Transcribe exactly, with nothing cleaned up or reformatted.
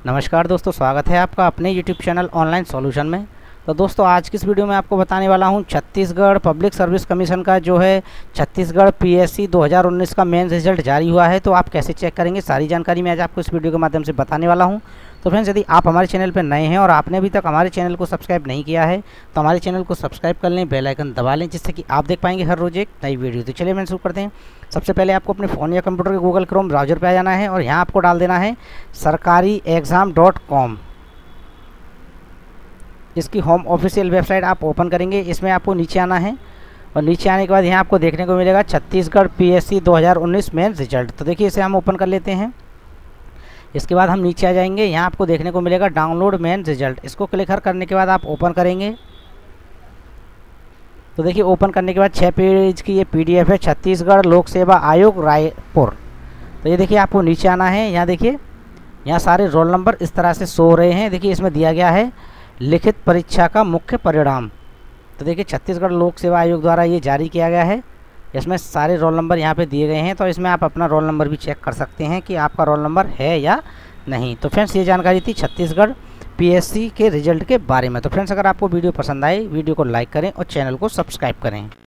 नमस्कार दोस्तों, स्वागत है आपका अपने यूट्यूब चैनल ऑनलाइन सॉल्यूशन में। तो दोस्तों आज की इस वीडियो में आपको बताने वाला हूं छत्तीसगढ़ पब्लिक सर्विस कमीशन का जो है छत्तीसगढ़ पीएससी दो हज़ार उन्नीस का मेंस रिजल्ट जारी हुआ है। तो आप कैसे चेक करेंगे, सारी जानकारी मैं आज आपको इस वीडियो के माध्यम से बताने वाला हूं। तो फ्रेंड्स, यदि आप हमारे चैनल पर नए हैं और आपने अभी तक हमारे चैनल को सब्सक्राइब नहीं किया है तो हमारे चैनल को सब्सक्राइब कर लें, बेल आइकन दबा लें, जिससे कि आप देख पाएंगे हर रोज़ एक नई वीडियो। तो चलिए फ्रेंड्स शुरू करते हैं। सबसे पहले आपको अपने फ़ोन या कंप्यूटर के गूगल क्रोम ब्राउज़र पे आ जाना है और यहाँ आपको डाल देना है सरकारी एग्ज़ाम डॉट कॉम। इसकी होम ऑफिशियल वेबसाइट आप ओपन करेंगे। इसमें आपको नीचे आना है और नीचे आने के बाद यहाँ आपको देखने को मिलेगा छत्तीसगढ़ पीएससी दो हज़ार उन्नीस मेंस रिजल्ट। तो देखिए इसे हम ओपन कर लेते हैं। इसके बाद हम नीचे आ जाएंगे। यहाँ आपको देखने को मिलेगा डाउनलोड मेंस रिजल्ट। इसको क्लिक करने के बाद आप ओपन करेंगे। तो देखिए ओपन करने के बाद छः पेज की ये पीडीएफ है, छत्तीसगढ़ लोक सेवा आयोग रायपुर। तो ये देखिए आपको नीचे आना है। यहाँ देखिए यहाँ सारे रोल नंबर इस तरह से शो हो रहे हैं। देखिए इसमें दिया गया है लिखित परीक्षा का मुख्य परिणाम। तो देखिए छत्तीसगढ़ लोक सेवा आयोग द्वारा ये जारी किया गया है। इसमें सारे रोल नंबर यहाँ पे दिए गए हैं। तो इसमें आप अपना रोल नंबर भी चेक कर सकते हैं कि आपका रोल नंबर है या नहीं। तो फ्रेंड्स, ये जानकारी थी छत्तीसगढ़ पीएससी के रिजल्ट के बारे में। तो फ्रेंड्स, अगर आपको वीडियो पसंद आए वीडियो को लाइक करें और चैनल को सब्सक्राइब करें।